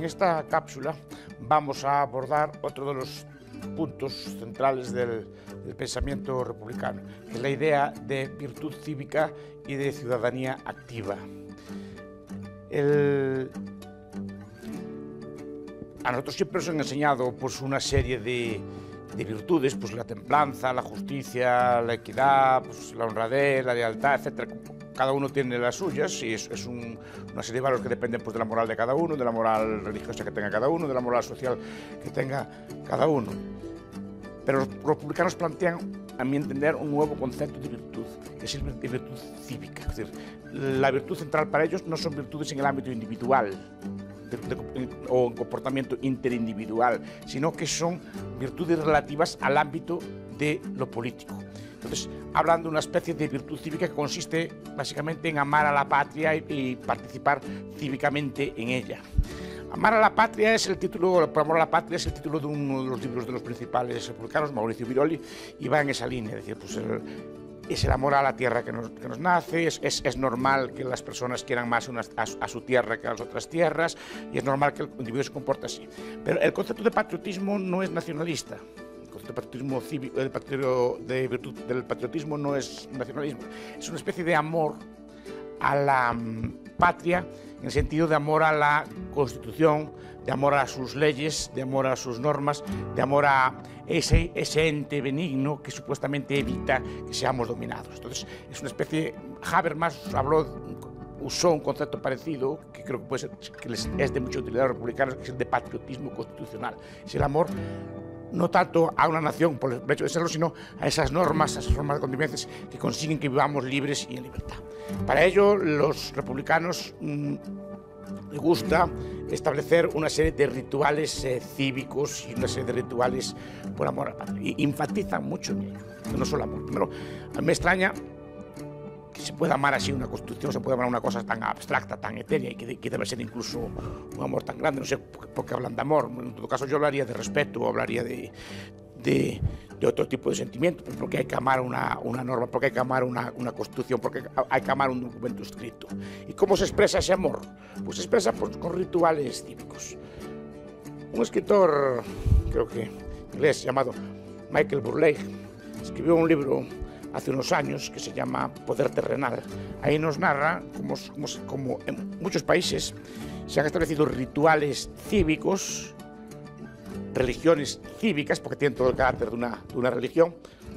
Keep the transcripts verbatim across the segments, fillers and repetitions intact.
esta cápsula vamos a abordar otro de los puntos centrales del, del pensamiento republicano, que es la idea de virtud cívica y de ciudadanía activa. El... A nosotros siempre nos han enseñado pues, una serie de, de virtudes, pues, la templanza, la justicia, la equidad, pues, la honradez, la lealtad, etcétera. Cada uno tiene las suyas y es, es un, una serie de valores que dependen pues, de la moral de cada uno, de la moral religiosa que tenga cada uno, de la moral social que tenga cada uno. Pero los republicanos plantean, a mi entender, un nuevo concepto de virtud, que es el de virtud cívica. Es decir, la virtud central para ellos no son virtudes en el ámbito individual de, de, o en comportamiento interindividual, sino que son virtudes relativas al ámbito de lo político. Entonces, hablan de una especie de virtud cívica que consiste básicamente en amar a la patria y, y participar cívicamente en ella. Amar a la patria es el título, por amor a la patria es el título de uno de los libros de los principales republicanos, Mauricio Viroli, y va en esa línea, es decir, pues el, es el amor a la tierra que nos, que nos nace, es, es, es normal que las personas quieran más unas, a, a su tierra que a las otras tierras, y es normal que el individuo se comporte así. Pero el concepto de patriotismo no es nacionalista. El patriotismo cívico, el patriot, de virtud del patriotismo no es nacionalismo, es una especie de amor a la um, patria, en el sentido de amor a la Constitución, de amor a sus leyes, de amor a sus normas, de amor a ese, ese ente benigno que supuestamente evita que seamos dominados. Entonces, es una especie, Habermas habló, usó un concepto parecido, que creo que, puede ser, que les es de mucha utilidad a los republicanos, que es el de patriotismo constitucional. Es el amor no tanto a una nación por el hecho de serlo, sino a esas normas, a esas formas de convivencia que consiguen que vivamos libres y en libertad. Para ello, los republicanos mmm, les gusta establecer una serie de rituales eh, cívicos y una serie de rituales por amor a la patria. Y enfatizan mucho en ello, no solo amor. Primero, a mí me extraña que se pueda amar así una constitución, se puede amar una cosa tan abstracta, tan etérea y que, que debe ser incluso un amor tan grande. No sé por, por qué hablan de amor, en todo caso yo hablaría de respeto o hablaría de, de, de otro tipo de sentimiento, porque hay que amar una, una norma, porque hay que amar una, una constitución, porque hay que amar un documento escrito. ¿Y cómo se expresa ese amor? Pues se expresa pues, con rituales cívicos. Un escritor, creo que inglés, llamado Michael Burleigh, escribió un libro hace unos años, que se llama Poder Terrenal. Ahí nos narra cómo, cómo, cómo en muchos países se han establecido rituales cívicos, religiones cívicas, porque tienen todo el carácter de una, de una religión,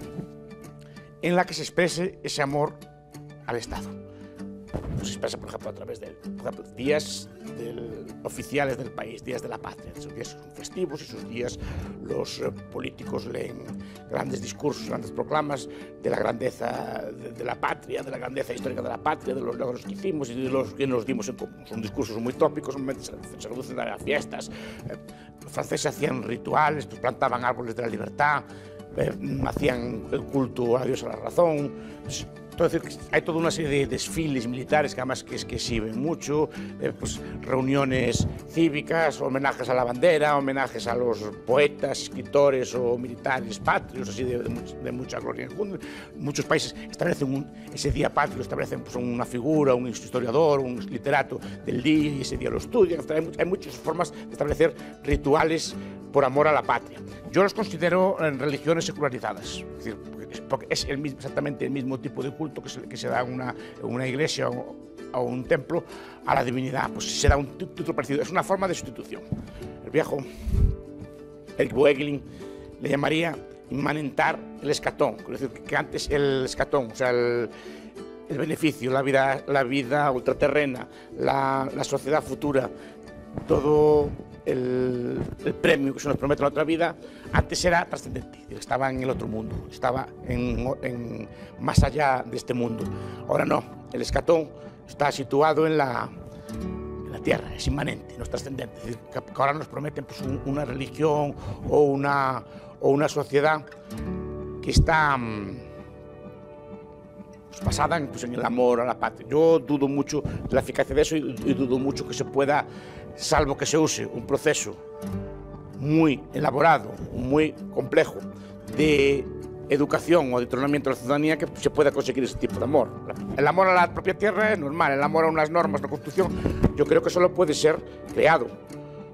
en la que se exprese ese amor al Estado. Se expresa, por ejemplo, a través de por ejemplo, días del, oficiales del país, días de la patria. Esos días son festivos, esos días los eh, políticos leen grandes discursos, grandes proclamas de la grandeza de, de la patria, de la grandeza histórica de la patria, de los logros que hicimos y de los que nos dimos en común. Son discursos muy tópicos, se, se reducen a fiestas. Eh, los franceses hacían rituales, pues plantaban árboles de la libertad, eh, hacían el culto a Dios a la razón. Pues, Es decir, hay toda una serie de desfiles militares que además que, que exhiben mucho, eh, pues, reuniones cívicas, homenajes a la bandera, homenajes a los poetas, escritores o militares patrios, así de, de, de mucha gloria. En muchos países establecen un, ese día patrio, establecen pues, una figura, un historiador, un literato del día y ese día lo estudian. Hay, hay muchas formas de establecer rituales por amor a la patria. Yo los considero en religiones secularizadas, es decir, porque es el mismo, exactamente el mismo tipo de culto que se, que se da en una, en una iglesia o, o un templo a la divinidad, pues se da un título parecido, es una forma de sustitución. El viejo Eric Voegelin le llamaría inmanentar el escatón, es decir, que antes el escatón, o sea, el, el beneficio, la vida, la vida ultraterrena, la, la sociedad futura, todo el, el premio que se nos promete en la otra vida, antes era trascendente, estaba en el otro mundo, estaba en, en, más allá de este mundo. Ahora no, el escatón está situado en la, en la tierra, es inmanente, no es trascendente. Es decir, que ahora nos prometen pues, un, una religión o una, o una sociedad que está pues, basada en, pues, en el amor a la patria. Yo dudo mucho de la eficacia de eso y, y dudo mucho que se pueda, salvo que se use un proceso muy elaborado, muy complejo de educación o de entrenamiento de la ciudadanía, que se pueda conseguir ese tipo de amor. El amor a la propia tierra es normal, el amor a unas normas, a una constitución, yo creo que solo puede ser creado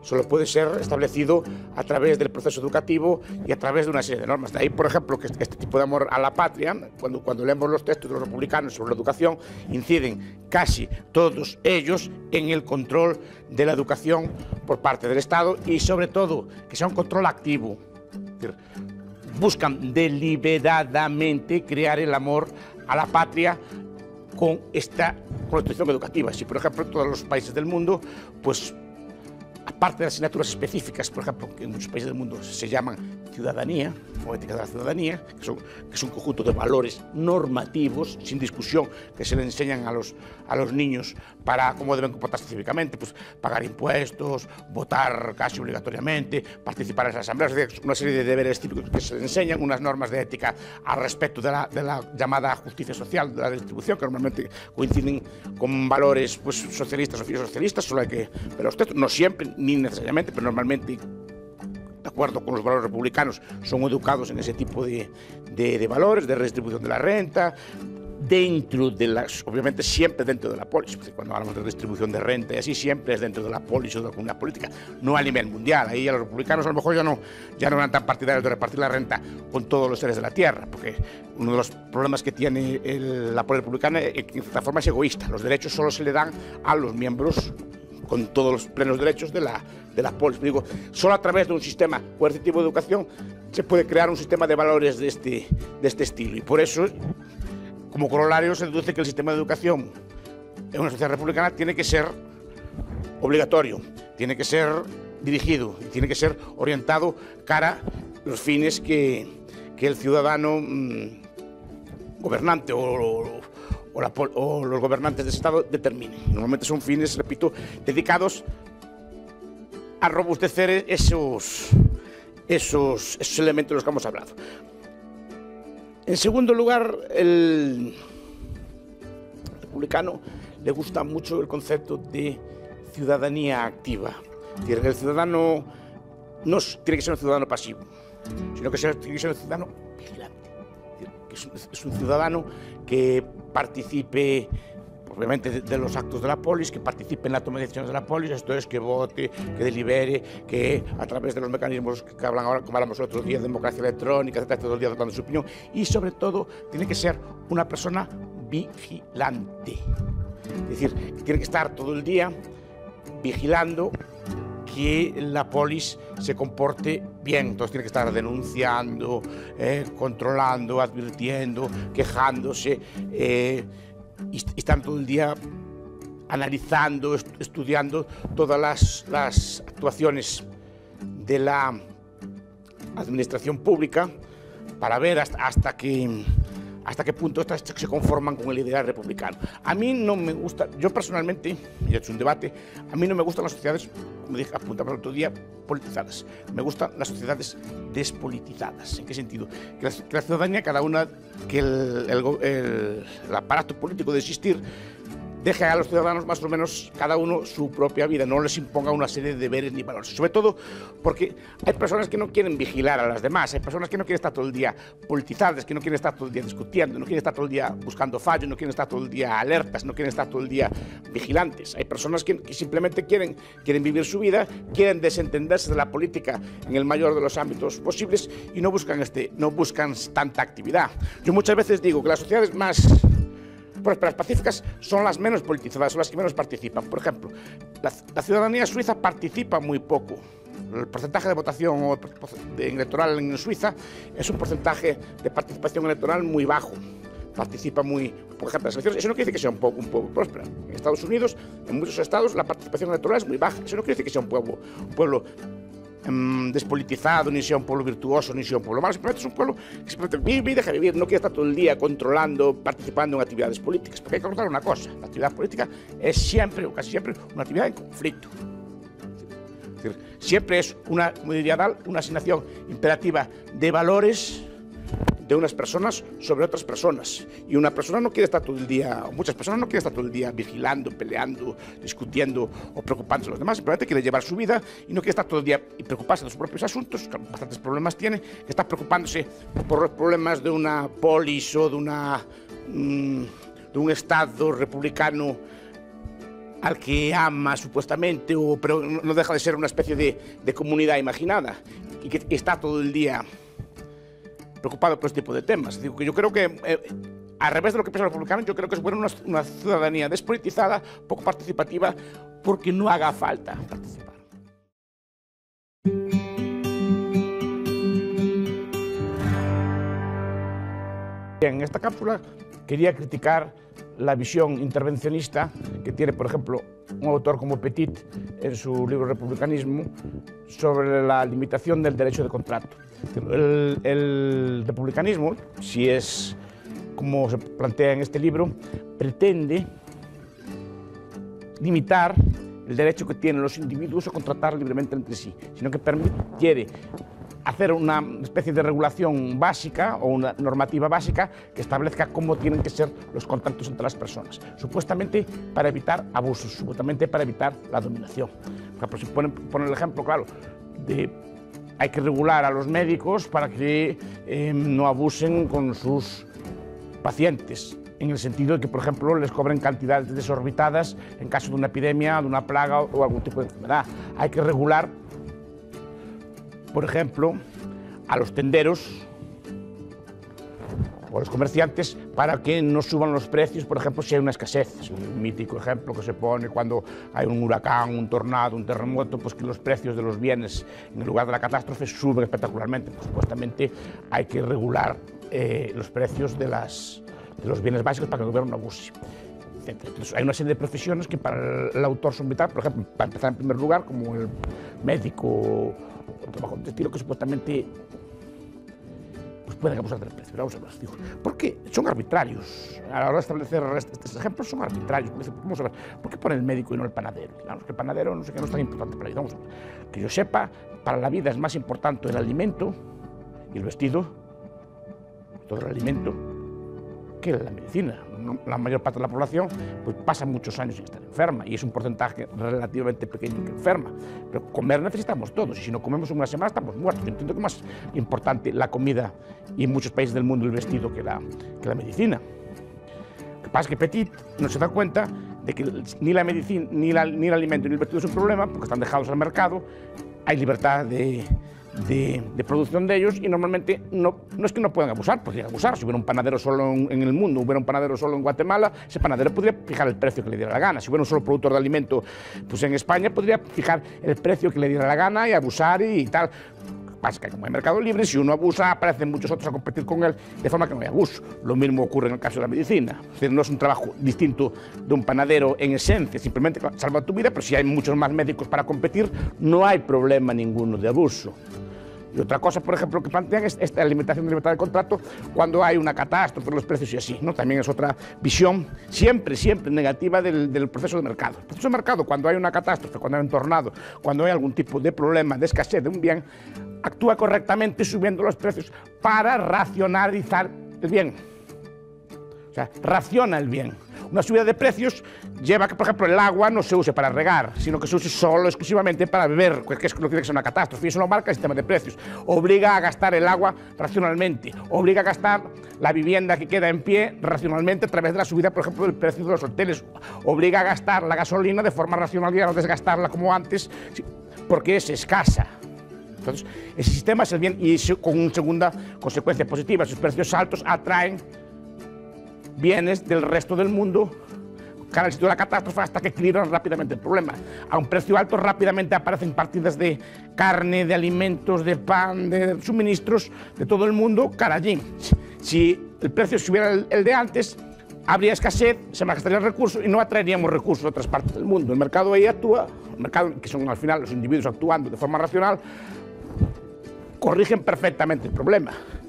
solo puede ser establecido a través del proceso educativo y a través de una serie de normas. De ahí, por ejemplo, que este tipo de amor a la patria, cuando, cuando leemos los textos de los republicanos sobre la educación, inciden casi todos ellos en el control de la educación por parte del Estado y, sobre todo, que sea un control activo. Es decir, buscan deliberadamente crear el amor a la patria con esta constitución educativa. Si, por ejemplo, en todos los países del mundo, pues, aparte de asignaturas específicas, por ejemplo, que en muchos países del mundo se llaman ciudadanía o ética de la ciudadanía, que, son, que es un conjunto de valores normativos, sin discusión, que se le enseñan a los, a los niños para cómo deben comportarse cívicamente, pues pagar impuestos, votar casi obligatoriamente, participar en las asambleas, una serie de deberes cívicos que se le enseñan, unas normas de ética al respecto de la, de la llamada justicia social, de la distribución, que normalmente coinciden con valores pues, socialistas o filosocialistas, solo hay que ver los textos, no siempre, ni necesariamente, pero normalmente, de acuerdo con los valores republicanos, son educados en ese tipo de, de, de valores, de redistribución de la renta, dentro de las, obviamente siempre dentro de la polis, cuando hablamos de redistribución de renta y así, siempre es dentro de la polis o de la comunidad política, no a nivel mundial. Ahí a los republicanos a lo mejor ya no, ya no eran tan partidarios de repartir la renta con todos los seres de la tierra, porque uno de los problemas que tiene el, la polis republicana es que en cierta forma es egoísta, los derechos solo se le dan a los miembros con todos los plenos derechos de la, de la polis. Digo, solo a través de un sistema coercitivo de educación se puede crear un sistema de valores de este, de este estilo. Y por eso, como corolario, se deduce que el sistema de educación en una sociedad republicana tiene que ser obligatorio, tiene que ser dirigido, tiene que ser orientado cara a los fines que, que el ciudadano mmm, gobernante o, o O, la, o los gobernantes del Estado determinen. Normalmente son fines, repito, dedicados a robustecer esos, esos, esos elementos de los que hemos hablado. En segundo lugar, el republicano le gusta mucho el concepto de ciudadanía activa. Es decir, el ciudadano no tiene que ser un ciudadano pasivo, sino que tiene que ser un ciudadano vigilante. Es un, es un ciudadano que participe, obviamente, de, de los actos de la polis, que participe en la toma de decisiones de la polis, esto es, que vote, que delibere, que a través de los mecanismos que hablan ahora, como hablamos el otro día, democracia electrónica, etcétera, todo el día dando su opinión, y sobre todo tiene que ser una persona vigilante. Es decir, tiene que estar todo el día vigilando que la polis se comporte bien, entonces tiene que estar denunciando, eh, controlando, advirtiendo, quejándose, eh, y, y estar todo el día analizando, est estudiando todas las, las actuaciones de la administración pública para ver hasta, hasta que hasta qué punto estas se conforman con el ideal republicano. A mí no me gusta, yo personalmente, y he hecho un debate, a mí no me gustan las sociedades, como dije, apuntaba el otro día, politizadas. Me gustan las sociedades despolitizadas. ¿En qué sentido? Que la, que la ciudadanía, cada una, que el, el, el, el aparato político de existir, deje a los ciudadanos más o menos cada uno su propia vida, no les imponga una serie de deberes ni valores. Sobre todo porque hay personas que no quieren vigilar a las demás, hay personas que no quieren estar todo el día politizadas, que no quieren estar todo el día discutiendo, no quieren estar todo el día buscando fallos, no quieren estar todo el día alertas, no quieren estar todo el día vigilantes. Hay personas que, que simplemente quieren, quieren vivir su vida, quieren desentenderse de la política en el mayor de los ámbitos posibles y no buscan, este, no buscan tanta actividad. Yo muchas veces digo que las sociedades más prósperas, pacíficas, son las menos politizadas, son las que menos participan. Por ejemplo, la, la ciudadanía suiza participa muy poco. El porcentaje de votación electoral en Suiza es un porcentaje de participación electoral muy bajo. Participa muy, por ejemplo, en las elecciones. Eso no quiere decir que sea un pueblo, un pueblo próspero. En Estados Unidos, en muchos estados, la participación electoral es muy baja. Eso no quiere decir que sea un pueblo, un pueblo um, despolitizado, ni sea un pueblo virtuoso, ni sea un pueblo malo. Simplemente es un pueblo que simplemente vive y deja vivir. No quiere estar todo el día controlando, participando en actividades políticas. Porque hay que recordar una cosa: la actividad política es siempre, o casi siempre, una actividad en conflicto. Es decir, siempre es una, como diría Dal, una asignación imperativa de valores de unas personas sobre otras personas. Y una persona no quiere estar todo el día, o muchas personas no quieren estar todo el día vigilando, peleando, discutiendo o preocupándose de los demás. Simplemente quiere llevar su vida y no quiere estar todo el día y preocuparse de sus propios asuntos, que bastantes problemas tiene, que está preocupándose por los problemas de una polis o de, una, mmm, de un Estado republicano al que ama supuestamente, o, pero no deja de ser una especie de, de comunidad imaginada y que está todo el día preocupado por este tipo de temas. Digo que yo creo que, eh, al revés de lo que piensan los republicanos, yo creo que es bueno una, una ciudadanía despolitizada, poco participativa, porque no haga falta participar. En esta cápsula quería criticar la visión intervencionista que tiene, por ejemplo, un autor como Petit en su libro Republicanismo sobre la limitación del derecho de contrato. El, el republicanismo, si es como se plantea en este libro, pretende limitar el derecho que tienen los individuos a contratar libremente entre sí, sino que quiere hacer una especie de regulación básica o una normativa básica que establezca cómo tienen que ser los contratos entre las personas, supuestamente para evitar abusos, supuestamente para evitar la dominación. Por ejemplo, si ponen, ponen el ejemplo, claro, de hay que regular a los médicos para que eh, no abusen con sus pacientes, en el sentido de que, por ejemplo, les cobren cantidades desorbitadas en caso de una epidemia, de una plaga o algún tipo de enfermedad. Hay que regular, por ejemplo, a los tenderos o a los comerciantes para que no suban los precios, por ejemplo, si hay una escasez. Es un mítico ejemplo que se pone cuando hay un huracán, un tornado, un terremoto, pues que los precios de los bienes en el lugar de la catástrofe suben espectacularmente. Pues, supuestamente hay que regular eh, los precios de, las, de los bienes básicos para que el gobierno no abuse. Entonces, hay una serie de profesiones que para el autor son vitales, por ejemplo, para empezar en primer lugar, como el médico o trabajo de estilo, que supuestamente pues pueden abusar del precio. Vamos a ver, digo, porque son arbitrarios. A la hora de establecer estos ejemplos son arbitrarios. Vamos a ver, ¿por qué pone el médico y no el panadero? Digamos que el panadero no sé qué no es tan importante para ellos. Vamos a ver, que yo sepa, para la vida es más importante el alimento y el vestido, todo el alimento, que la medicina. La mayor parte de la población pues, pasa muchos años sin estar enferma y es un porcentaje relativamente pequeño que enferma. Pero comer necesitamos todos y si no comemos una semana estamos muertos. Yo entiendo que es más importante la comida y en muchos países del mundo el vestido que la, que la medicina. Lo que pasa es que Petit no se da cuenta de que ni la medicina, ni, la, ni el alimento ni el vestido es un problema porque están dejados al mercado, hay libertad de... De, de producción de ellos y normalmente no, no es que no puedan abusar, podrían abusar. Si hubiera un panadero solo en, en el mundo, hubiera un panadero solo en Guatemala, ese panadero podría fijar el precio que le diera la gana. Si hubiera un solo productor de alimento, pues en España podría fijar el precio que le diera la gana y abusar y, y tal. Pasa que como hay mercado libre, si uno abusa, aparecen muchos otros a competir con él, de forma que no hay abuso. Lo mismo ocurre en el caso de la medicina. Es decir, no es un trabajo distinto de un panadero en esencia, simplemente salva tu vida, pero si hay muchos más médicos para competir, no hay problema ninguno de abuso. Y otra cosa, por ejemplo, que plantean es esta limitación de libertad de contrato cuando hay una catástrofe, los precios y así, ¿no? También es otra visión siempre, siempre negativa del, del proceso de mercado. El proceso de mercado, cuando hay una catástrofe, cuando hay un tornado, cuando hay algún tipo de problema, de escasez de un bien, actúa correctamente subiendo los precios para racionalizar el bien. O sea, raciona el bien. Una subida de precios lleva a que, por ejemplo, el agua no se use para regar, sino que se use solo, exclusivamente para beber, que es lo que tiene que ser una catástrofe. Y eso lo marca el sistema de precios. Obliga a gastar el agua racionalmente, obliga a gastar la vivienda que queda en pie racionalmente a través de la subida, por ejemplo, del precio de los hoteles. Obliga a gastar la gasolina de forma racional y a no desgastarla como antes, porque es escasa. Entonces, ese sistema es el bien y con una segunda consecuencia positiva. Sus precios altos atraen bienes del resto del mundo cara al sitio de la catástrofe hasta que equilibran rápidamente el problema. A un precio alto rápidamente aparecen partidas de carne, de alimentos, de pan, de suministros de todo el mundo cara allí. Si el precio subiera el, el de antes, habría escasez, se malgastarían recursos y no atraeríamos recursos de otras partes del mundo. El mercado ahí actúa, el mercado, que son al final los individuos actuando de forma racional, corrigen perfectamente el problema.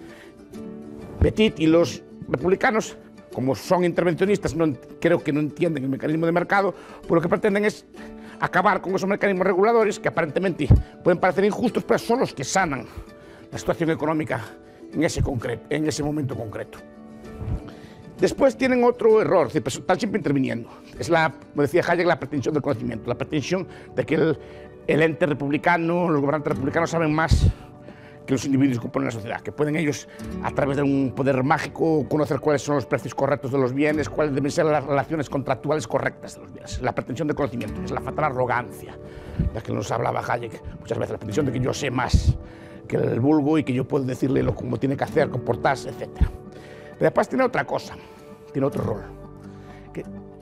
Petit y los republicanos, como son intervencionistas, no, creo que no entienden el mecanismo de mercado, pues lo que pretenden es acabar con esos mecanismos reguladores que aparentemente pueden parecer injustos, pero son los que sanan la situación económica en ese, concreto, en ese momento concreto. Después tienen otro error, están siempre interviniendo. Es, la, como decía Hayek, la pretensión del conocimiento, la pretensión de que el, el ente republicano, los gobernantes republicanos saben más que los individuos componen la sociedad, que pueden ellos, a través de un poder mágico, conocer cuáles son los precios correctos de los bienes, cuáles deben ser las relaciones contractuales correctas de los bienes. La pretensión de conocimiento, es la fatal arrogancia, la que nos hablaba Hayek muchas veces, la pretensión de que yo sé más que el vulgo y que yo puedo decirle lo, cómo tiene que hacer, comportarse, etcétera. Pero después tiene otra cosa, tiene otro rol. Que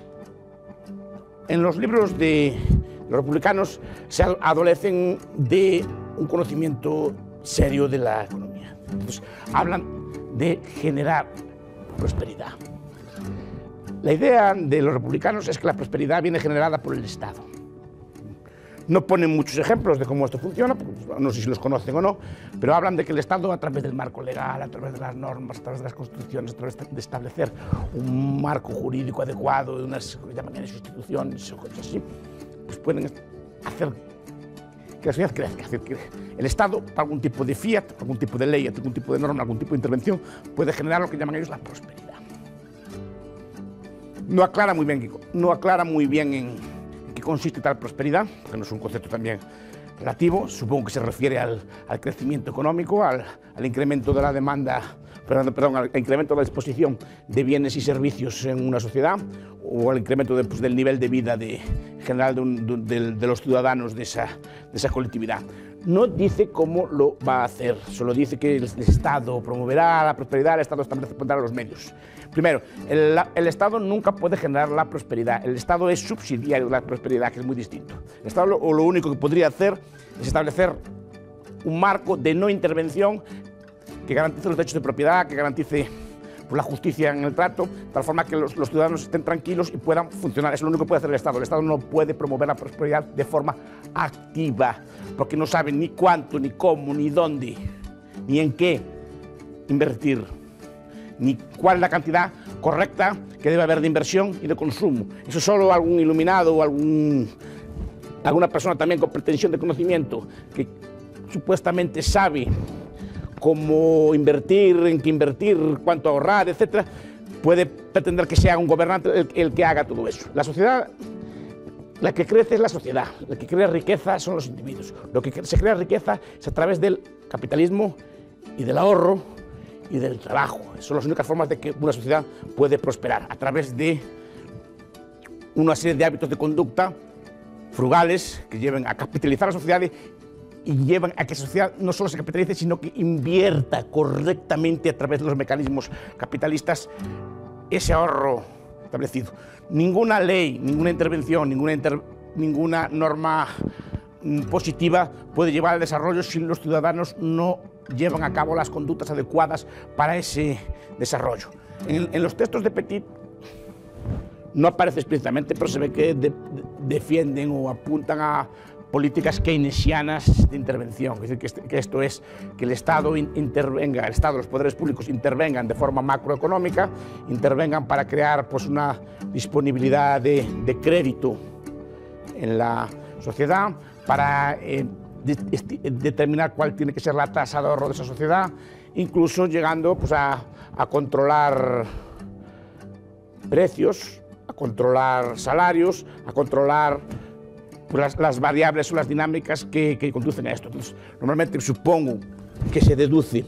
en los libros de los republicanos se adolecen de un conocimiento serio de la economía. Entonces, hablan de generar prosperidad. La idea de los republicanos es que la prosperidad viene generada por el Estado. No ponen muchos ejemplos de cómo esto funciona, no sé si los conocen o no, pero hablan de que el Estado, a través del marco legal, a través de las normas, a través de las constituciones, a través de establecer un marco jurídico adecuado, de unas que llaman instituciones o cosas así, pues pueden hacer que la sociedad crezca. Es decir, que el Estado, algún tipo de fiat, algún tipo de ley, algún tipo de norma, algún tipo de intervención, puede generar lo que llaman ellos la prosperidad. No aclara muy bien, no aclara muy bien en, en qué consiste tal prosperidad, porque no es un concepto también relativo. Supongo que se refiere al, al crecimiento económico, al, al incremento de la demanda, perdón, perdón, al incremento de la disposición de bienes y servicios en una sociedad, o al incremento de, pues, del nivel de vida de, general de, un, de, de los ciudadanos de esa, de esa colectividad. No dice cómo lo va a hacer, solo dice que el, el Estado promoverá la prosperidad, el Estado establece pondrá los medios. Primero, el, el Estado nunca puede generar la prosperidad, el Estado es subsidiario de la prosperidad, que es muy distinto. El Estado lo, lo único que podría hacer es establecer un marco de no intervención que garantice los derechos de propiedad, que garantice pues, la justicia en el trato, de tal forma que los, los ciudadanos estén tranquilos y puedan funcionar. Es lo único que puede hacer el Estado. El Estado no puede promover la prosperidad de forma activa, porque no sabe ni cuánto, ni cómo, ni dónde, ni en qué invertir, ni cuál es la cantidad correcta que debe haber de inversión y de consumo. Eso solo algún iluminado o algún, alguna persona también con pretensión de conocimiento que supuestamente sabe cómo invertir, en qué invertir, cuánto ahorrar, etcétera, puede pretender que sea un gobernante el, el que haga todo eso. La sociedad, la que crece es la sociedad, la que crea riqueza son los individuos. Lo que se crea riqueza es a través del capitalismo y del ahorro y del trabajo. Son las únicas formas de que una sociedad puede prosperar, a través de una serie de hábitos de conducta frugales que lleven a capitalizar la sociedad y llevan a que la sociedad no solo se capitalice, sino que invierta correctamente a través de los mecanismos capitalistas ese ahorro establecido. Ninguna ley, ninguna intervención, ninguna, inter, ninguna norma positiva puede llevar al desarrollo si los ciudadanos no llevan a cabo las conductas adecuadas para ese desarrollo. En, en los textos de Petit no aparece explícitamente, pero se ve que de, de, defienden o apuntan a políticas keynesianas de intervención, es decir, que, este, que esto es que el Estado intervenga, el Estado, los poderes públicos intervengan de forma macroeconómica, intervengan para crear pues, una disponibilidad de, de crédito en la sociedad, para eh, de, de, determinar cuál tiene que ser la tasa de ahorro de esa sociedad, incluso llegando pues, a, a controlar precios, a controlar salarios, a controlar Las, las variables o las dinámicas que, que conducen a esto. Entonces, normalmente supongo que se deduce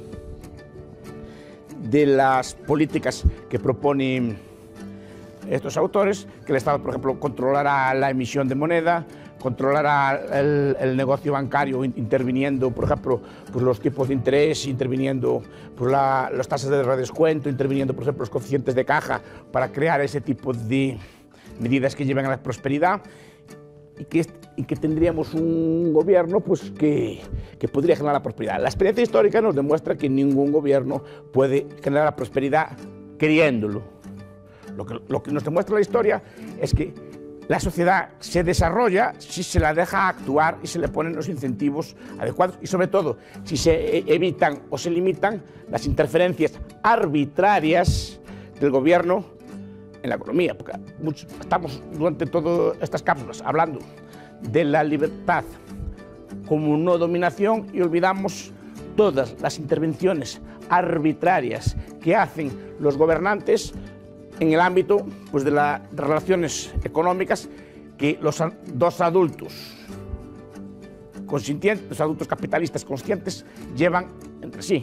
de las políticas que proponen estos autores que el Estado, por ejemplo, controlará la emisión de moneda, controlará el, el negocio bancario interviniendo, por ejemplo, pues los tipos de interés, interviniendo pues la, las tasas de redescuento, interviniendo, por ejemplo, los coeficientes de caja para crear ese tipo de medidas que lleven a la prosperidad. Y que, y que tendríamos un gobierno pues, que, que podría generar la prosperidad. La experiencia histórica nos demuestra que ningún gobierno puede generar la prosperidad queriéndolo. Lo que, lo que nos demuestra la historia es que la sociedad se desarrolla si se la deja actuar y se le ponen los incentivos adecuados y, sobre todo, si se evitan o se limitan las interferencias arbitrarias del gobierno en la economía, porque muchos, estamos durante todas estas cápsulas hablando de la libertad como no dominación y olvidamos todas las intervenciones arbitrarias que hacen los gobernantes en el ámbito pues, de las relaciones económicas, que los dos adultos consintientes, los adultos capitalistas conscientes, llevan entre sí.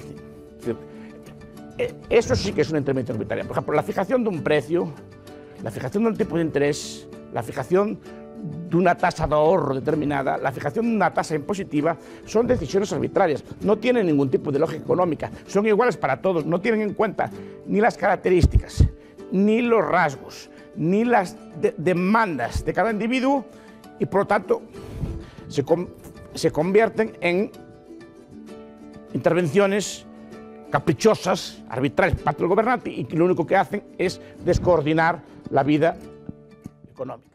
Eso sí que es una intervención arbitraria. Por ejemplo, la fijación de un precio, la fijación de un tipo de interés, la fijación de una tasa de ahorro determinada, la fijación de una tasa impositiva, son decisiones arbitrarias, no tienen ningún tipo de lógica económica, son iguales para todos, no tienen en cuenta ni las características, ni los rasgos, ni las de demandas de cada individuo y, por lo tanto, se, com se convierten en intervenciones caprichosas, arbitrarias por parte del gobernante y que lo único que hacen es descoordinar la vida económica.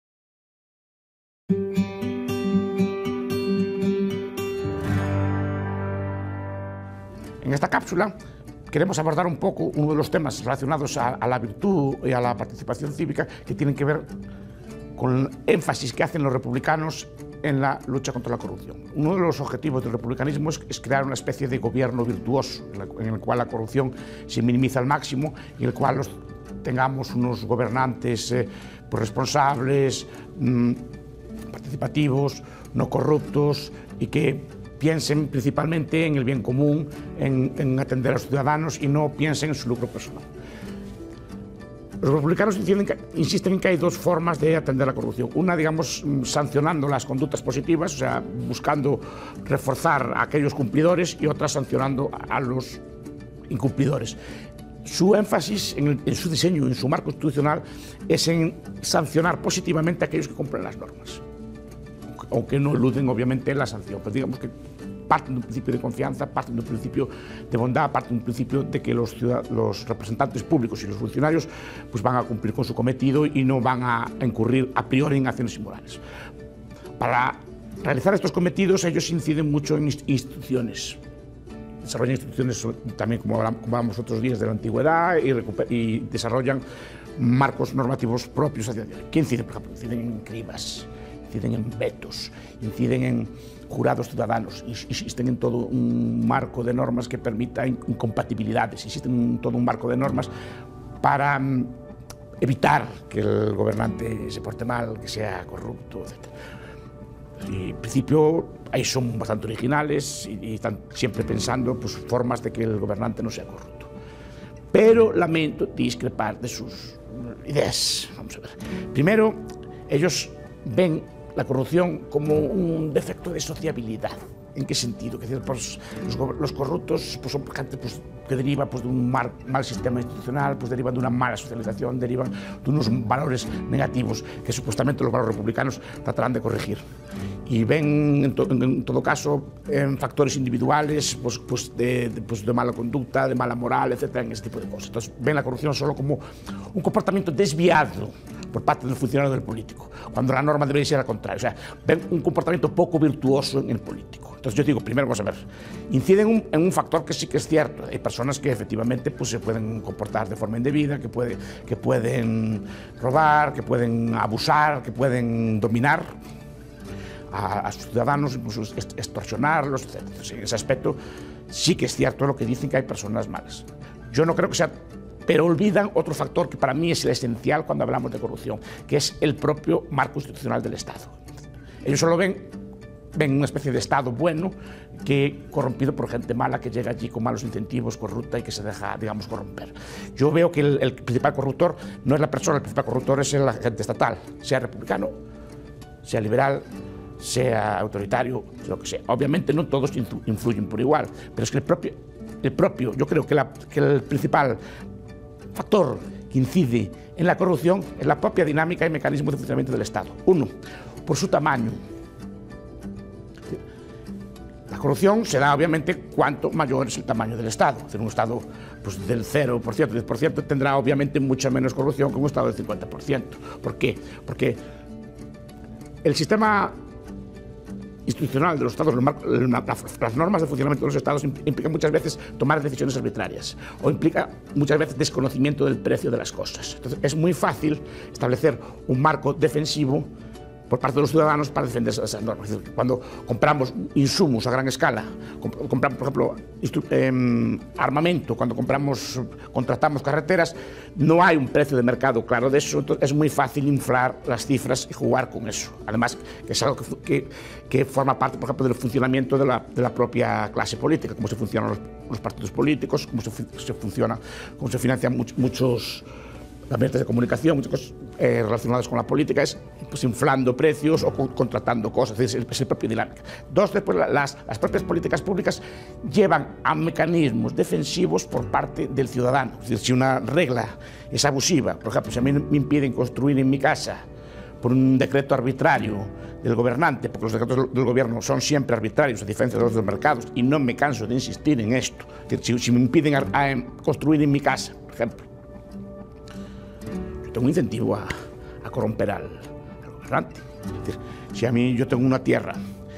En esta cápsula queremos abordar un poco uno de los temas relacionados a, a la virtud y a la participación cívica que tienen que ver con el énfasis que hacen los republicanos en la lucha contra la corrupción. Uno de los objetivos del republicanismo es, es crear una especie de gobierno virtuoso en, la, en el cual la corrupción se minimiza al máximo y en el cual los, tengamos unos gobernantes eh, pues responsables, mmm, participativos, no corruptos y que piensen principalmente en el bien común, en, en atender a los ciudadanos y no piensen en su lucro personal. Los republicanos que, insisten en que hay dos formas de atender la corrupción. Una, digamos, sancionando las conductas positivas, o sea, buscando reforzar a aquellos cumplidores, y otra, sancionando a los incumplidores. Su énfasis en, el, en su diseño, en su marco institucional, es en sancionar positivamente a aquellos que cumplen las normas, aunque no eluden obviamente la sanción, pero digamos que parten de un principio de confianza, parten de un principio de bondad, parten de un principio de que los, los representantes públicos y los funcionarios pues van a cumplir con su cometido y no van a incurrir a priori en acciones inmorales. Para realizar estos cometidos ellos inciden mucho en instituciones, desarrollan instituciones también como hablamos otros días de la antigüedad y, y desarrollan marcos normativos propios hacia Dios. ¿Qué inciden? Por ejemplo, inciden en cribas, inciden en vetos, inciden en jurados ciudadanos, insisten en todo un marco de normas que permita incompatibilidades, insisten en todo un marco de normas para um, evitar que el gobernante se porte mal, que sea corrupto, etcétera. Y en principio ahí son bastante originales y, y están siempre pensando pues, formas de que el gobernante no sea corrupto. Pero lamento discrepar de sus ideas. Vamos a ver. Primero, ellos ven la corrupción como un defecto de sociabilidad. ¿En qué sentido? Que pues, los, los corruptos pues, son gente pues, que deriva pues, de un mal, mal sistema institucional, pues, derivan de una mala socialización, derivan de unos valores negativos que supuestamente los valores republicanos tratarán de corregir. Y ven, en, to, en todo caso, en factores individuales pues, pues, de, de, pues, de mala conducta, de mala moral, etcétera, en ese tipo de cosas. Entonces, ven la corrupción solo como un comportamiento desviado por parte del funcionario del político, cuando la norma debería ser al contrario. O sea, ven un comportamiento poco virtuoso en el político. Entonces yo digo, primero vamos a ver, inciden en un, en un factor que sí que es cierto. Hay personas que efectivamente pues, se pueden comportar de forma indebida, que, puede, que pueden robar, que pueden abusar, que pueden dominar a, a sus ciudadanos, incluso extorsionarlos, etcétera. Entonces, en ese aspecto sí que es cierto lo que dicen, que hay personas malas. Yo no creo que sea... Pero olvidan otro factor que para mí es el esencial cuando hablamos de corrupción, que es el propio marco institucional del Estado. Ellos solo ven, ven una especie de Estado bueno que corrompido por gente mala que llega allí con malos incentivos, corrupta y que se deja, digamos, corromper. Yo veo que el, el principal corruptor no es la persona, el principal corruptor es el agente estatal, sea republicano, sea liberal, sea autoritario, lo que sea. Obviamente no todos influyen por igual, pero es que el propio, el propio yo creo que, la, que el principal factor que incide en la corrupción es la propia dinámica y mecanismo de funcionamiento del Estado. Uno, por su tamaño. La corrupción se da obviamente cuanto mayor es el tamaño del Estado. Es decir, un Estado pues, del cero por ciento, diez por ciento tendrá obviamente mucha menos corrupción que un Estado del cincuenta por ciento. ¿Por qué? Porque el sistema institucional de los estados, las normas de funcionamiento de los estados implican muchas veces tomar decisiones arbitrarias o implica muchas veces desconocimiento del precio de las cosas. Entonces es muy fácil establecer un marco defensivo por parte de los ciudadanos para defenderse de esas normas. Es decir, cuando compramos insumos a gran escala, comp compramos, por ejemplo, eh, armamento, cuando compramos, contratamos carreteras, no hay un precio de mercado claro de eso, entonces es muy fácil inflar las cifras y jugar con eso. Además, que es algo que, que, que forma parte, por ejemplo, del funcionamiento de la, de la propia clase política, cómo se funcionan los, los partidos políticos, cómo se, se funciona, cómo se financian much, muchos ambientes de comunicación, muchas cosas eh, relacionadas con la política, es pues, inflando precios o con, contratando cosas, es, es la propia dinámica. Dos, después las, las propias políticas públicas llevan a mecanismos defensivos por parte del ciudadano. Es decir, si una regla es abusiva, por ejemplo, si a mí me impiden construir en mi casa por un decreto arbitrario del gobernante, porque los decretos del gobierno son siempre arbitrarios, a diferencia de los de los mercados, y no me canso de insistir en esto. Es decir, si, si me impiden a, a construir en mi casa, por ejemplo, tengo un incentivo a, a corromper al, al gobernante. Es decir, si a mí yo tengo una tierra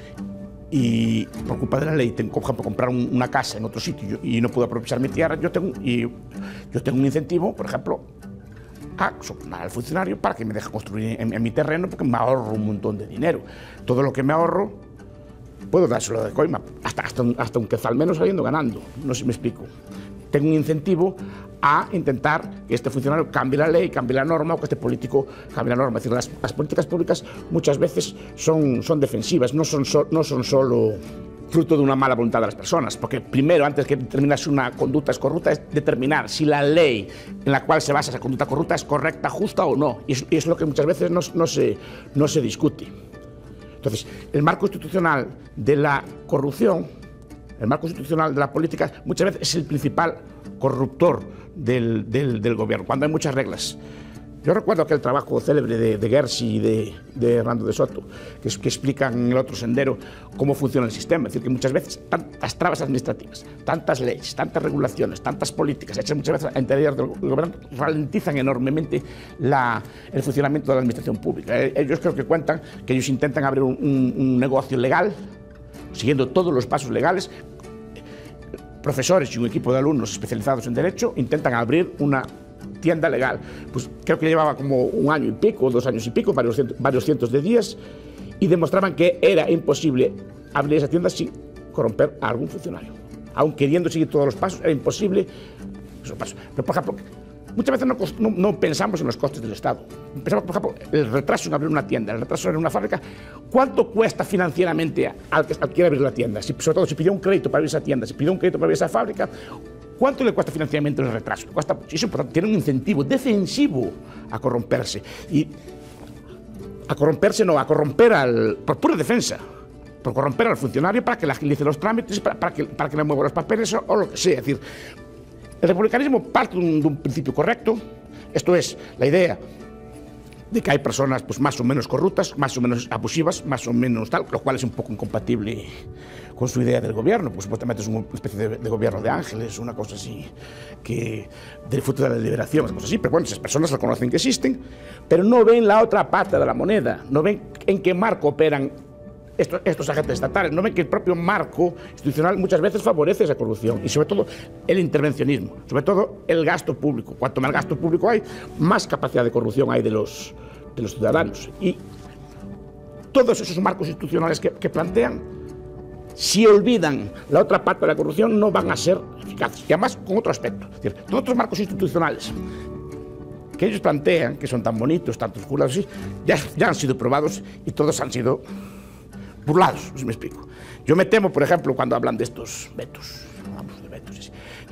y por culpa de la ley tengo, por ejemplo, comprar un, una casa en otro sitio y no puedo aprovechar mi tierra, yo tengo, y yo tengo un incentivo, por ejemplo, a sobornar al funcionario para que me deje construir en, en mi terreno, porque me ahorro un montón de dinero. Todo lo que me ahorro puedo dárselo de coima, hasta, hasta, un, hasta un quetzal menos saliendo ganando. No sé si me explico. Tengo un incentivo a intentar que este funcionario cambie la ley, cambie la norma, o que este político cambie la norma. Es decir, las, las políticas públicas muchas veces son, son defensivas, no son, so, no son solo fruto de una mala voluntad de las personas, porque primero, antes que determinar si una conducta es corrupta, es determinar si la ley en la cual se basa esa conducta corrupta es correcta, justa o no, y es, y es lo que muchas veces no, no, se, no se discute. Entonces, el marco institucional de la corrupción, el marco institucional de la política, muchas veces es el principal corruptor del, del, del gobierno, cuando hay muchas reglas. Yo recuerdo aquel trabajo célebre de, de Gersi y de, de Hernando de Soto, que, que explican en el otro sendero cómo funciona el sistema. Es decir, que muchas veces tantas trabas administrativas, tantas leyes, tantas regulaciones, tantas políticas hechas muchas veces a interior del gobierno ralentizan enormemente la, el funcionamiento de la administración pública. Ellos creo que cuentan que ellos intentan abrir un, un, un negocio legal, siguiendo todos los pasos legales. Profesores y un equipo de alumnos especializados en Derecho intentan abrir una tienda legal. Pues creo que llevaba como un año y pico, dos años y pico, varios cientos, varios cientos de días, y demostraban que era imposible abrir esa tienda sin corromper a algún funcionario. Aun queriendo seguir todos los pasos, era imposible esos pasos. Pero, por ejemplo, muchas veces no, no, no pensamos en los costes del Estado. Pensamos, por ejemplo, el retraso en abrir una tienda, el retraso en una fábrica. ¿Cuánto cuesta financieramente al que, al que quiere abrir la tienda? Si, sobre todo si pidió un crédito para abrir esa tienda, si pidió un crédito para abrir esa fábrica, ¿cuánto le cuesta financieramente el retraso? Le cuesta muchísimo, por tanto, tiene un incentivo defensivo a corromperse. Y a corromperse no, a corromper al, por pura defensa, por corromper al funcionario para que le agilice los trámites, para, para, que, para que le mueva los papeles o, o lo que sea. Es decir, el republicanismo parte de un, de un principio correcto, esto es, la idea de que hay personas pues, más o menos corruptas, más o menos abusivas, más o menos tal, lo cual es un poco incompatible con su idea del gobierno, pues supuestamente es una especie de, de gobierno de ángeles, una cosa así, que del futuro de la liberación, una cosa así, pero bueno, esas personas reconocen que existen, pero no ven la otra pata de la moneda, no ven en qué marco operan estos, estos agentes estatales, no ven que el propio marco institucional muchas veces favorece esa corrupción y sobre todo el intervencionismo, sobre todo el gasto público. Cuanto más gasto público hay, más capacidad de corrupción hay de los, de los ciudadanos. Y todos esos marcos institucionales que, que plantean, si olvidan la otra parte de la corrupción, no van a ser eficaces. Y además con otro aspecto. Es decir, todos otros marcos institucionales que ellos plantean, que son tan bonitos, tantos jurados así, ya, ya han sido probados y todos han sido burlados, si me explico. Yo me temo, por ejemplo, cuando hablan de estos vetos, vamos, de vetos,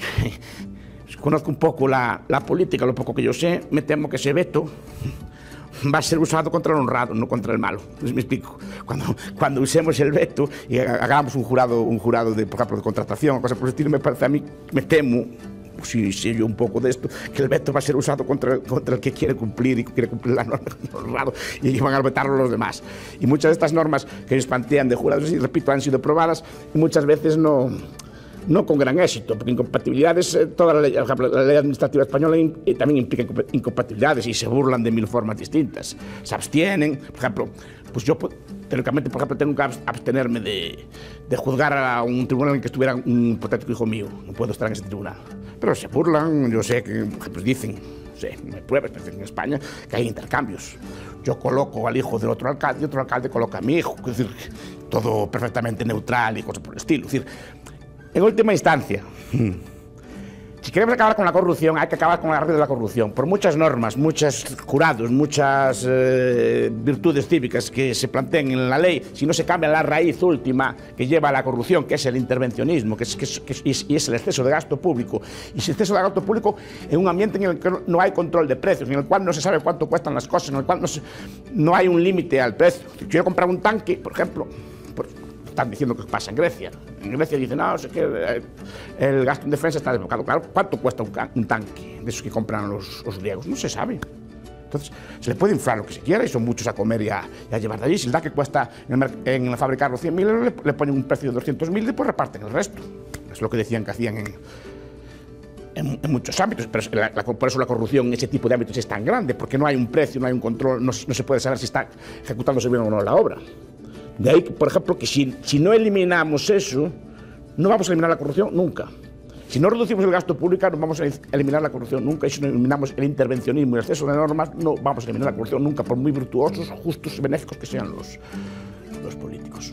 conozco un poco la, la política, lo poco que yo sé, me temo que ese veto va a ser usado contra el honrado, no contra el malo. ¿Me explico? Cuando, cuando usemos el veto y hagamos un jurado, un jurado de, por ejemplo, de contratación o cosas por el estilo, me parece a mí, me temo, si sé yo un poco de esto, que el veto va a ser usado contra, contra el que quiere cumplir y quiere cumplir la norma honrado, y ellos van a vetarlo los demás. Y muchas de estas normas que ellos plantean de jurados, y repito, han sido probadas y muchas veces no, no con gran éxito, porque incompatibilidades, toda la ley, por ejemplo, la ley administrativa española in, también implica incompatibilidades y se burlan de mil formas distintas. Se abstienen, por ejemplo, pues yo teóricamente, por ejemplo, tengo que abstenerme de, de juzgar a un tribunal en que estuviera un hipotético hijo mío, no puedo estar en ese tribunal. Pero se burlan, yo sé que, pues dicen, no sé, no hay pruebas, pero en España que hay intercambios. yo coloco al hijo del otro alcalde y otro alcalde coloca a mi hijo. Es decir, todo perfectamente neutral y cosas por el estilo. Es decir, en última instancia, si queremos acabar con la corrupción, hay que acabar con la raíz de la corrupción. Por muchas normas, muchos jurados, muchas eh, virtudes cívicas que se planteen en la ley, si no se cambia la raíz última que lleva a la corrupción, que es el intervencionismo, que es, que es, que es, y es el exceso de gasto público, y ese exceso de gasto público en un ambiente en el que no hay control de precios, en el cual no se sabe cuánto cuestan las cosas, en el cual no, se, no hay un límite al precio. Si quiero comprar un tanque, por ejemplo, por, están diciendo que pasa en Grecia. En Grecia dicen, no, sé que el, el gasto en defensa está desbocado. Claro, ¿cuánto cuesta un, un tanque de esos que compran los, los griegos? No se sabe. Entonces, se le puede inflar lo que se quiera y son muchos a comer y a, y a llevar de allí. Si el tanque cuesta en, el, en fabricarlo cien mil euros, le, le ponen un precio de doscientos mil y después reparten el resto. Es lo que decían que hacían en, en, en muchos ámbitos. Pero la, la, por eso la corrupción en ese tipo de ámbitos es tan grande, porque no hay un precio, no hay un control, no, no se puede saber si está ejecutándose bien o no la obra. De ahí, por ejemplo, que si, si no eliminamos eso, no vamos a eliminar la corrupción nunca. Si no reducimos el gasto público, no vamos a eliminar la corrupción nunca. Y si no eliminamos el intervencionismo y el exceso de normas, no vamos a eliminar la corrupción nunca, por muy virtuosos, justos y benéficos que sean los, los políticos.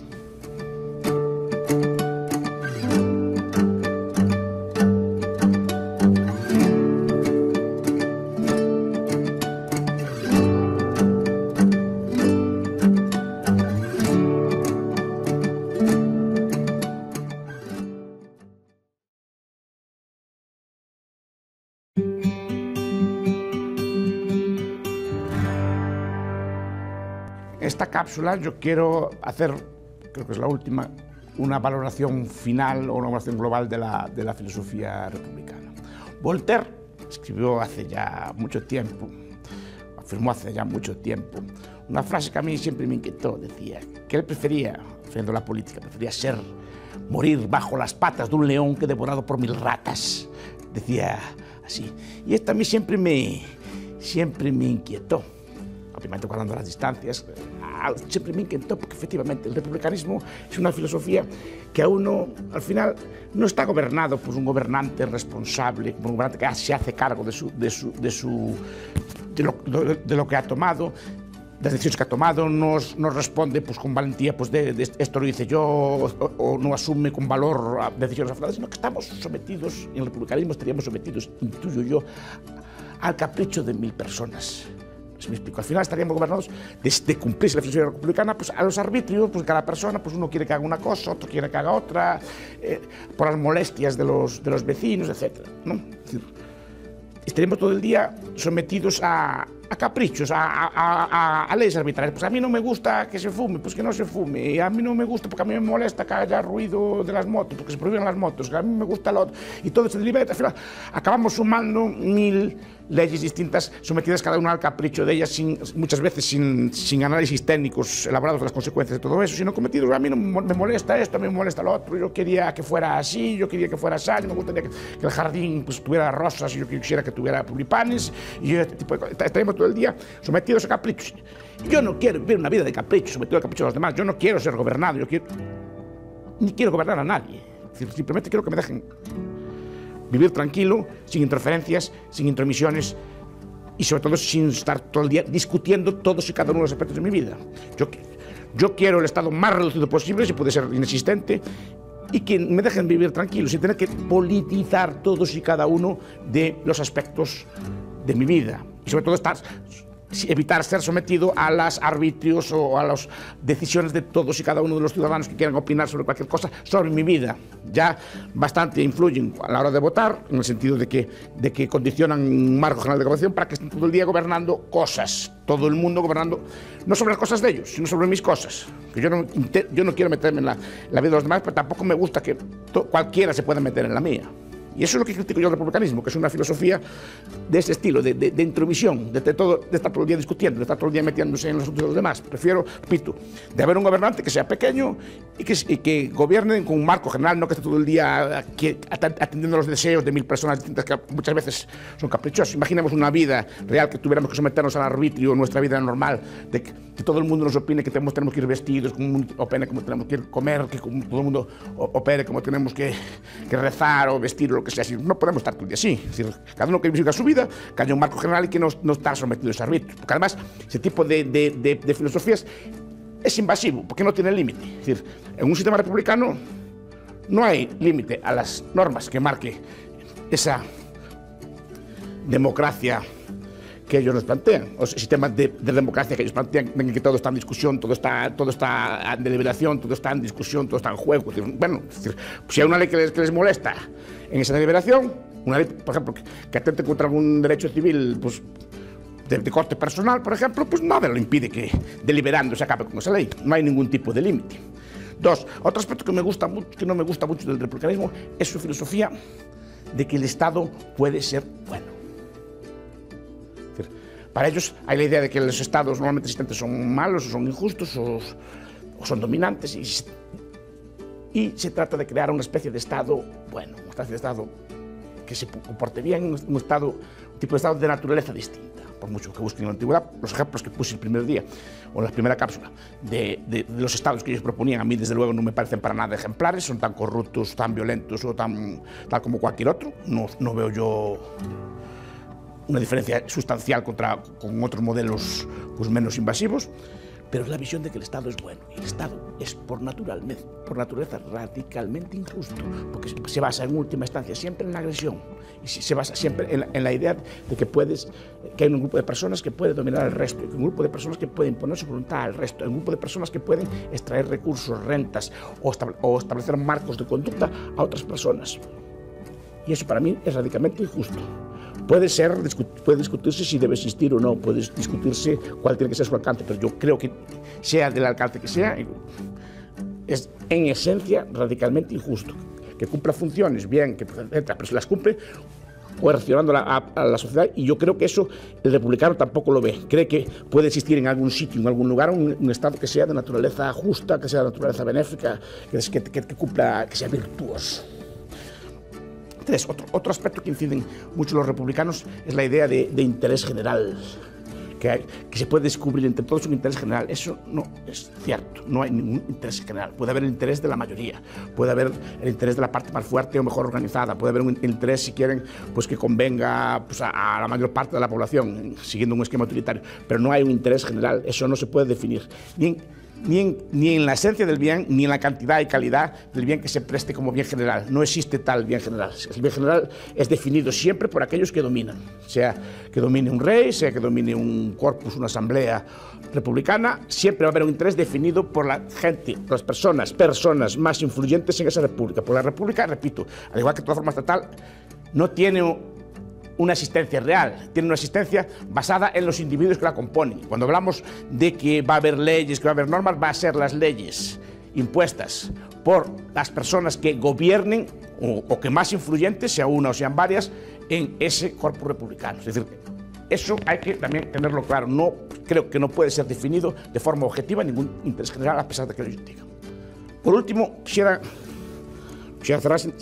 Esta cápsula yo quiero hacer, creo que es la última, una valoración final o una valoración global de la, de la filosofía republicana. Voltaire escribió hace ya mucho tiempo, afirmó hace ya mucho tiempo, una frase que a mí siempre me inquietó. Decía que él prefería, refiriendo a la política, prefería ser, morir bajo las patas de un león que devorado por mil ratas. Decía así. Y esto a mí siempre me, siempre me inquietó. Obviamente guardando las distancias, siempre me inquietó porque efectivamente el republicanismo es una filosofía que a uno al final no está gobernado por un gobernante responsable, por un gobernante que se hace cargo de, su, de, su, de, su, de, lo, de, de lo que ha tomado, de las decisiones que ha tomado, no, no responde pues, con valentía pues, de, de esto lo hice yo o, o no asume con valor decisiones afrontadas, sino que estamos sometidos, en el republicanismo estaríamos sometidos, intuyo yo, al capricho de mil personas. Me explico. Al final estaríamos gobernados desde cumplirse la filosofía republicana pues, a los arbitrios, pues cada persona, pues uno quiere que haga una cosa, otro quiere que haga otra, eh, por las molestias de los, de los vecinos, etcétera, ¿no? Es decir, estaríamos todo el día sometidos a, a caprichos, a, a, a, a leyes arbitrarias. Pues a mí no me gusta que se fume, pues que no se fume. Y a mí no me gusta porque a mí me molesta que haya ruido de las motos, porque se prohíben las motos, que a mí me gusta lo otro. Y todo se delibera. Al final acabamos sumando mil leyes distintas, sometidas cada una al capricho de ellas, sin, muchas veces sin, sin análisis técnicos elaborados de las consecuencias de todo eso, sino cometidos. A mí no me molesta esto, a mí me molesta lo otro. Yo quería que fuera así, yo quería que fuera así, me gustaría que, que el jardín pues, tuviera rosas, y yo quisiera que tuviera tulipanes, y yo, este tipo de cosas. Estaremos todo el día sometidos a caprichos. Yo no quiero vivir una vida de caprichos, sometido al capricho de los demás. Yo no quiero ser gobernado, yo quiero, ni quiero gobernar a nadie. Es decir, simplemente quiero que me dejen vivir tranquilo, sin interferencias, sin intromisiones y sobre todo sin estar todo el día discutiendo todos y cada uno de los aspectos de mi vida. Yo, yo quiero el Estado más reducido posible, si puede ser inexistente, y que me dejen vivir tranquilo, sin tener que politizar todos y cada uno de los aspectos de mi vida. Y sobre todo estar, evitar ser sometido a los arbitrios o a las decisiones de todos y cada uno de los ciudadanos que quieran opinar sobre cualquier cosa sobre mi vida. Ya bastante influyen a la hora de votar, en el sentido de que, de que condicionan un marco general de gobernación para que estén todo el día gobernando cosas, todo el mundo gobernando, no sobre las cosas de ellos, sino sobre mis cosas. Que yo, no, yo no quiero meterme en la, en la vida de los demás, pero tampoco me gusta que to, cualquiera se pueda meter en la mía. Y eso es lo que critico yo del republicanismo, que es una filosofía de ese estilo, de, de, de intromisión, de, de, todo, de estar todo el día discutiendo, de estar todo el día metiéndose en los asuntos de los demás. Prefiero, repito, de haber un gobernante que sea pequeño y que, y que gobierne con un marco general, no que esté todo el día aquí, atendiendo los deseos de mil personas distintas que muchas veces son caprichosos. Imaginemos una vida real que tuviéramos que someternos al arbitrio, nuestra vida normal, de que, que todo el mundo nos opine que tenemos, tenemos que ir vestidos, que todo el mundo opine cómo tenemos que ir comer, que todo el mundo opere cómo tenemos que, que rezar o vestir, lo que sea, si no podemos estar todo el día así. Es decir, cada uno que vive su vida, que haya un marco general y que no, no está sometido a ese arbitrio. Porque además, ese tipo de, de, de, de filosofías es invasivo, porque no tiene límite. Es decir, en un sistema republicano no hay límite a las normas que marque esa democracia que ellos nos plantean, o sistemas de, de democracia que ellos plantean, en el que todo está en discusión, todo está, todo está en deliberación, todo está en discusión, todo está en juego. Bueno, es decir, si hay una ley que les, que les molesta en esa deliberación, una ley, por ejemplo, que, que atente contra algún derecho civil, pues, de, de corte personal, por ejemplo, pues nada lo impide que deliberando se acabe con esa ley. No hay ningún tipo de límite. Dos, otro aspecto que, me gusta mucho, que no me gusta mucho del republicanismo es su filosofía de que el Estado puede ser bueno. Es decir, para ellos hay la idea de que los estados normalmente existentes son malos, o son injustos, o, o son dominantes, y, y se trata de crear una especie de Estado bueno, una especie de Estado que se comporte bien, un, estado, un tipo de Estado de naturaleza distinta. Por mucho que busquen en la antigüedad, los ejemplos que puse el primer día, o en la primera cápsula, de, de, de los estados que ellos proponían, a mí desde luego no me parecen para nada ejemplares, son tan corruptos, tan violentos o tan tal como cualquier otro. No, no veo yo una diferencia sustancial contra, con otros modelos pues, menos invasivos, pero es la visión de que el Estado es bueno. Y el Estado es por, naturalmente, por naturaleza radicalmente injusto, porque se basa en última instancia siempre en la agresión, y se basa siempre en la, en la idea de que, puedes, que hay un grupo de personas que puede dominar al resto, un grupo de personas que puede imponer su voluntad al resto, un grupo de personas que pueden extraer recursos, rentas o, estable, o establecer marcos de conducta a otras personas. Y eso para mí es radicalmente injusto. Puede ser, puede discutirse si debe existir o no, puede discutirse cuál tiene que ser su alcance, pero yo creo que sea del alcance que sea, es en esencia radicalmente injusto. Que cumpla funciones, bien, que, etcétera, pero se las cumple coercionando a, a la sociedad, y yo creo que eso el republicano tampoco lo ve. Cree que puede existir en algún sitio, en algún lugar, un, un Estado que sea de naturaleza justa, que sea de naturaleza benéfica, que, que, que, que cumpla, que sea virtuoso. Tres, otro, otro aspecto que inciden mucho los republicanos es la idea de, de interés general, que, hay, que se puede descubrir entre todos un interés general. Eso no es cierto, no hay ningún interés general. Puede haber el interés de la mayoría, puede haber el interés de la parte más fuerte o mejor organizada, puede haber un interés, si quieren, pues que convenga pues, a, a la mayor parte de la población, siguiendo un esquema utilitario, pero no hay un interés general. Eso no se puede definir ni en Ni en, ni en la esencia del bien, ni en la cantidad y calidad del bien que se preste como bien general. No existe tal bien general. El bien general es definido siempre por aquellos que dominan, sea que domine un rey, sea que domine un corpus, una asamblea republicana, siempre va a haber un interés definido por la gente, por las personas, personas más influyentes en esa república. Por la república, repito, al igual que toda forma estatal, no tiene una existencia real, tiene una existencia basada en los individuos que la componen. Cuando hablamos de que va a haber leyes, que va a haber normas, va a ser las leyes impuestas por las personas que gobiernen o, o que más influyentes, sea una o sean varias, en ese corpus republicano. Es decir, eso hay que también tenerlo claro. No, creo que no puede ser definido de forma objetiva ningún interés general, a pesar de que lo digan. Por último, quisiera, quisiera cerrar sin,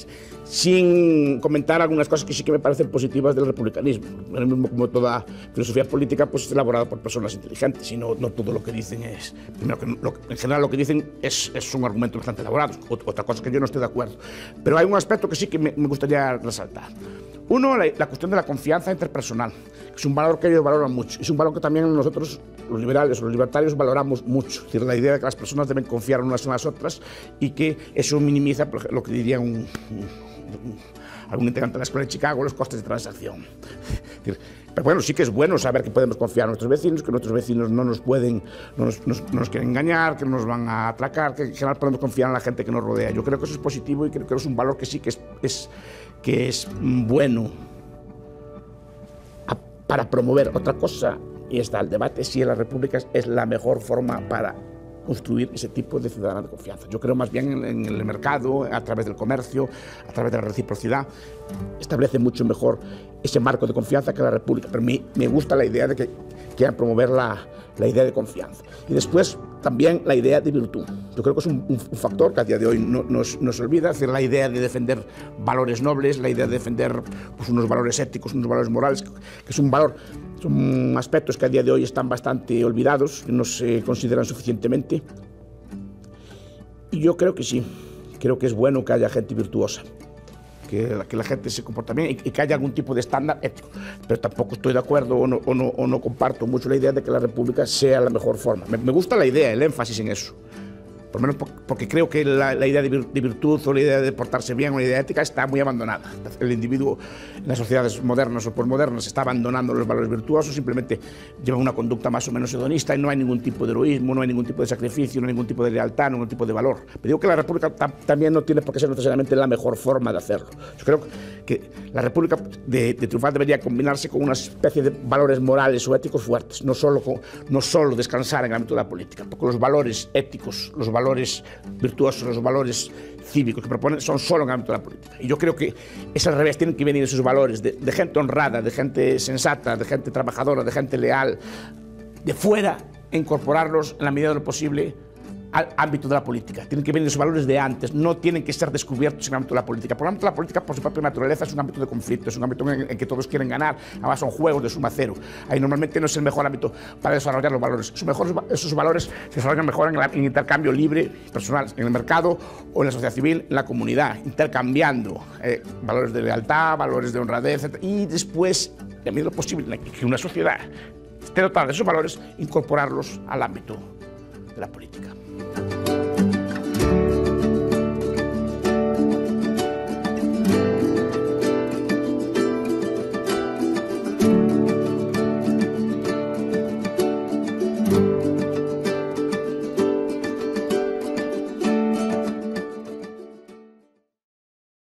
sin comentar algunas cosas que sí que me parecen positivas del republicanismo. El mismo, como toda filosofía política, pues es elaborada por personas inteligentes, y no, no todo lo que dicen es... Primero, que lo, en general lo que dicen es, es un argumento bastante elaborado. Otra cosa es que yo no estoy de acuerdo. Pero hay un aspecto que sí que me, me gustaría resaltar. Uno, la, la cuestión de la confianza interpersonal, que es un valor que ellos valoran mucho. Es un valor que también nosotros, los liberales o los libertarios, valoramos mucho. Es decir, la idea de que las personas deben confiar unas en las otras, y que eso minimiza lo que diría un... un algún integrante de la Escuela de Chicago, los costes de transacción. Pero bueno, sí que es bueno saber que podemos confiar en nuestros vecinos, que nuestros vecinos no nos pueden, no nos, nos, no nos quieren engañar, que no nos van a atracar, que en general podemos confiar en la gente que nos rodea. Yo creo que eso es positivo, y creo que es un valor que sí que es, es, que es bueno a, para promover. Otra cosa, y está el debate, si la república es la mejor forma para construir ese tipo de ciudadanos de confianza. Yo creo más bien en, en el mercado, a través del comercio, a través de la reciprocidad, establece mucho mejor ese marco de confianza que la república. Pero me, me gusta la idea de que quieran promover la, la idea de confianza. Y después también la idea de virtud. Yo creo que es un, un, un factor que a día de hoy no, no, no se olvida, es decir, la idea de defender valores nobles, la idea de defender pues, unos valores éticos, unos valores morales, que es un valor... Son aspectos que a día de hoy están bastante olvidados, que no se consideran suficientemente. Y yo creo que sí, creo que es bueno que haya gente virtuosa, que la, que la gente se comporta bien y, y que haya algún tipo de estándar ético. Pero tampoco estoy de acuerdo o no, o, no, o no comparto mucho la idea de que la república sea la mejor forma. Me, me gusta la idea, el énfasis en eso. Por lo menos porque creo que la, la idea de, vir, de virtud o la idea de portarse bien o la idea ética está muy abandonada. El individuo en las sociedades modernas o posmodernas está abandonando los valores virtuosos, simplemente lleva una conducta más o menos hedonista y no hay ningún tipo de heroísmo, no hay ningún tipo de sacrificio, no hay ningún tipo de lealtad, no hay ningún tipo de valor. Pero digo que la república tam, también no tiene por qué ser necesariamente la mejor forma de hacerlo. Yo creo que la república de, de triunfar debería combinarse con una especie de valores morales o éticos fuertes, no solo, con, no solo descansar en el ámbito de la política, porque los valores éticos, los valores valores virtuosos, los valores cívicos que proponen son solo en el ámbito de la política. Y yo creo que es al revés, tienen que venir esos valores de, de gente honrada, de gente sensata, de gente trabajadora, de gente leal, de fuera, e incorporarlos en la medida de lo posible al ámbito de la política. Tienen que venir esos valores de antes, no tienen que ser descubiertos en el ámbito de la política. Por el ámbito de la política, por su propia naturaleza, es un ámbito de conflicto, es un ámbito en el que todos quieren ganar, además son juegos de suma cero. Ahí normalmente no es el mejor ámbito para desarrollar los valores. Esos, mejores, esos valores se desarrollan mejor en, la, en intercambio libre, personal, en el mercado o en la sociedad civil, en la comunidad, intercambiando eh, valores de lealtad, valores de honradez, etcétera. Y después, en la medida de lo posible, que una sociedad esté dotada de esos valores, incorporarlos al ámbito de la política.